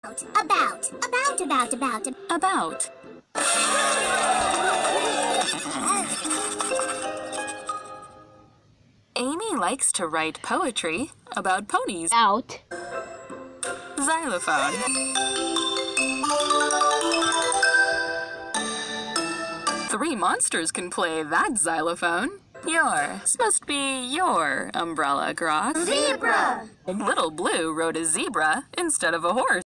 About. Amy likes to write poetry about ponies. Out. Xylophone. Three monsters can play that xylophone. Yours must be your umbrella, Croc. Zebra! Little Blue rode a zebra instead of a horse.